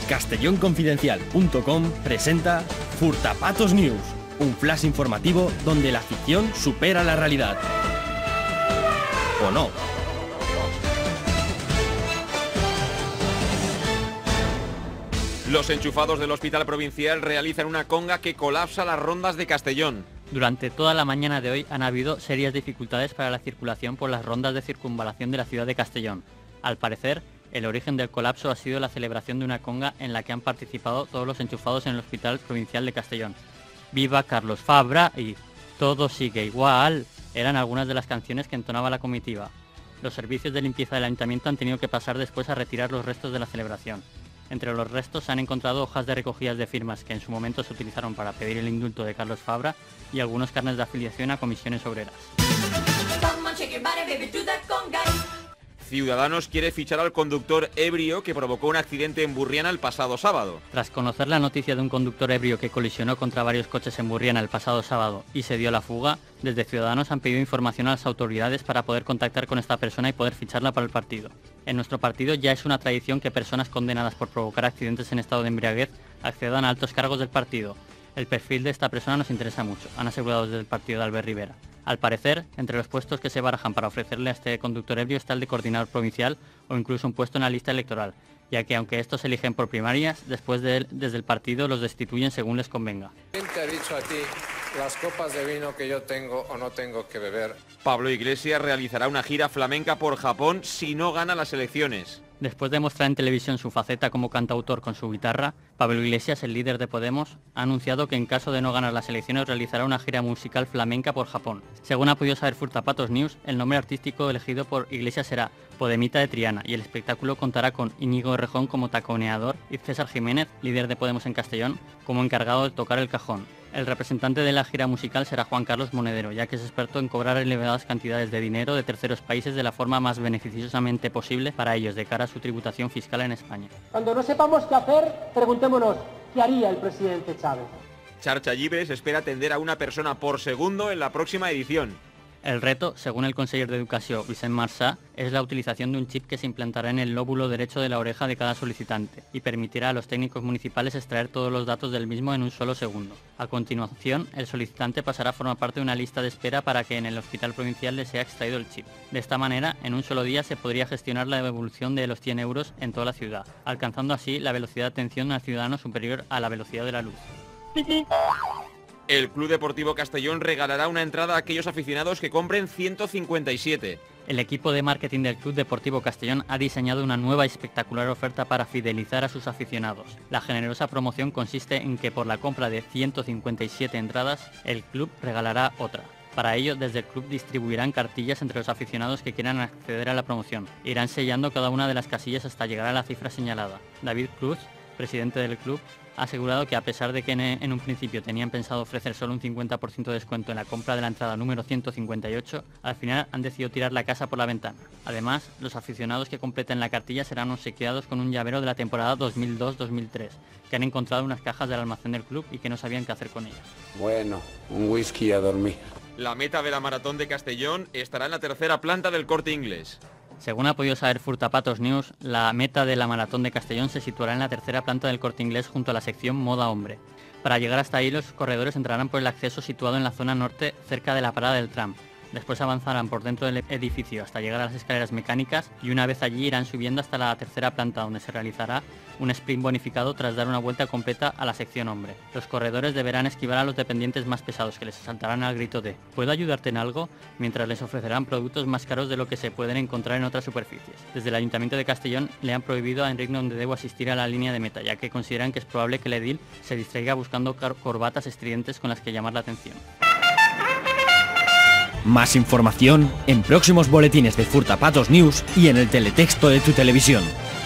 CastellonConfidencial.com presenta Furtapatos News, un flash informativo donde la ficción supera la realidad. ¿O no? Los enchufados del Hospital Provincial realizan una conga que colapsa las rondas de Castellón. Durante toda la mañana de hoy han habido serias dificultades para la circulación por las rondas de circunvalación de la ciudad de Castellón. Al parecer, el origen del colapso ha sido la celebración de una conga en la que han participado todos los enchufados en el Hospital Provincial de Castellón. ¡Viva Carlos Fabra! Y todo sigue igual eran algunas de las canciones que entonaba la comitiva. Los servicios de limpieza del ayuntamiento han tenido que pasar después a retirar los restos de la celebración. Entre los restos se han encontrado hojas de recogidas de firmas que en su momento se utilizaron para pedir el indulto de Carlos Fabra y algunos carnes de afiliación a comisiones obreras. Ciudadanos quiere fichar al conductor ebrio que provocó un accidente en Burriana el pasado sábado. Tras conocer la noticia de un conductor ebrio que colisionó contra varios coches en Burriana el pasado sábado y se dio la fuga, desde Ciudadanos han pedido información a las autoridades para poder contactar con esta persona y poder ficharla para el partido. En nuestro partido ya es una tradición que personas condenadas por provocar accidentes en estado de embriaguez accedan a altos cargos del partido. El perfil de esta persona nos interesa mucho, han asegurado desde el partido de Albert Rivera. Al parecer, entre los puestos que se barajan para ofrecerle a este conductor ebrio está el de coordinador provincial o incluso un puesto en la lista electoral, ya que aunque estos se eligen por primarias, después de él, desde el partido los destituyen según les convenga. ¿Quién te ha dicho a ti las copas de vino que yo tengo o no tengo que beber? Pablo Iglesias realizará una gira flamenca por Japón si no gana las elecciones. Después de mostrar en televisión su faceta como cantautor con su guitarra, Pablo Iglesias, el líder de Podemos, ha anunciado que en caso de no ganar las elecciones realizará una gira musical flamenca por Japón. Según ha podido saber Furtapatos News, el nombre artístico elegido por Iglesias será Podemita de Triana y el espectáculo contará con Íñigo Errejón como taconeador y César Jiménez, líder de Podemos en Castellón, como encargado de tocar el cajón. El representante de la gira musical será Juan Carlos Monedero, ya que es experto en cobrar elevadas cantidades de dinero de terceros países de la forma más beneficiosamente posible para ellos de cara a su tributación fiscal en España. Cuando no sepamos qué hacer, preguntémonos, ¿qué haría el presidente Chávez? Charcha Llibres espera atender a una persona por segundo en la próxima edición. El reto, según el conseller de Educación Vicent Marsà, es la utilización de un chip que se implantará en el lóbulo derecho de la oreja de cada solicitante y permitirá a los técnicos municipales extraer todos los datos del mismo en un solo segundo. A continuación, el solicitante pasará a formar parte de una lista de espera para que en el hospital provincial le sea extraído el chip. De esta manera, en un solo día se podría gestionar la devolución de los 100 euros en toda la ciudad, alcanzando así la velocidad de atención al ciudadano superior a la velocidad de la luz. El Club Deportivo Castellón regalará una entrada a aquellos aficionados que compren 157. El equipo de marketing del Club Deportivo Castellón ha diseñado una nueva y espectacular oferta para fidelizar a sus aficionados. La generosa promoción consiste en que por la compra de 157 entradas, el club regalará otra. Para ello, desde el club distribuirán cartillas entre los aficionados que quieran acceder a la promoción. Irán sellando cada una de las casillas hasta llegar a la cifra señalada. David Cruz, presidente del club, ha asegurado que a pesar de que en un principio tenían pensado ofrecer solo un 50% de descuento en la compra de la entrada número 158, al final han decidido tirar la casa por la ventana. Además, los aficionados que completen la cartilla serán obsequiados con un llavero de la temporada 2002-2003, que han encontrado unas cajas del almacén del club y que no sabían qué hacer con ellas. Bueno, un whisky a dormir. La meta de la maratón de Castellón estará en la tercera planta del Corte Inglés. Según ha podido saber Furtapatos News, la meta de la maratón de Castellón se situará en la tercera planta del Corte Inglés junto a la sección Moda Hombre. Para llegar hasta ahí, los corredores entrarán por el acceso situado en la zona norte cerca de la parada del tram. Después avanzarán por dentro del edificio hasta llegar a las escaleras mecánicas y una vez allí irán subiendo hasta la tercera planta donde se realizará un sprint bonificado tras dar una vuelta completa a la sección hombre. Los corredores deberán esquivar a los dependientes más pesados que les saltarán al grito de ¿puedo ayudarte en algo?, mientras les ofrecerán productos más caros de lo que se pueden encontrar en otras superficies. Desde el Ayuntamiento de Castellón le han prohibido a Enric Nomdedeu asistir a la línea de meta, ya que consideran que es probable que el edil se distraiga buscando corbatas estridentes con las que llamar la atención. Más información en próximos boletines de Furtapatos News y en el teletexto de tu televisión.